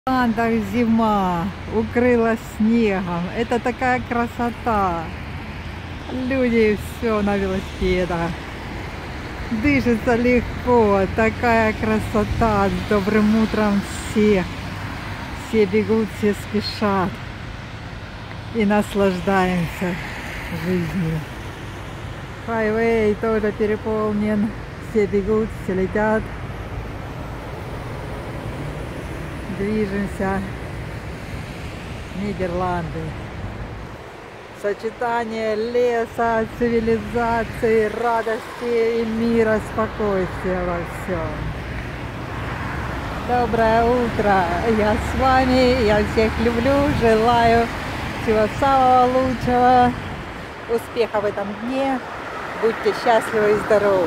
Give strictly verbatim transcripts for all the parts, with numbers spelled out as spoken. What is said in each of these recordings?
В Андах зима укрыла снегом. Это такая красота. Люди все на велосипедах. Дышится легко. Такая красота. С добрым утром всех. Все бегут, все спешат. И наслаждаемся жизнью. Хайвей тоже переполнен. Все бегут, все летят. Движемся в Нидерланды. Сочетание леса, цивилизации, радости и мира, спокойствия во всем. Доброе утро! Я с вами, я всех люблю, желаю всего самого лучшего, успеха в этом дне. Будьте счастливы и здоровы!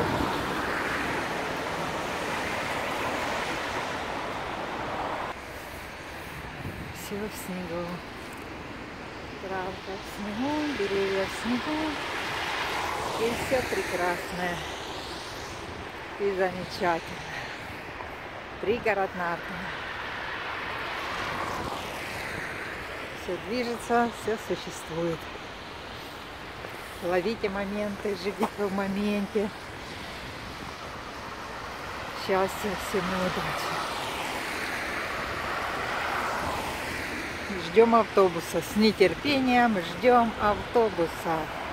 Все в снегу. Травка в снегу, деревья в снегу. И все прекрасное. И замечательно. Пригород Нартона. Все движется, все существует. Ловите моменты, живите в моменте. Счастья, всем удачи. Ждем автобуса. С нетерпением ждем автобуса.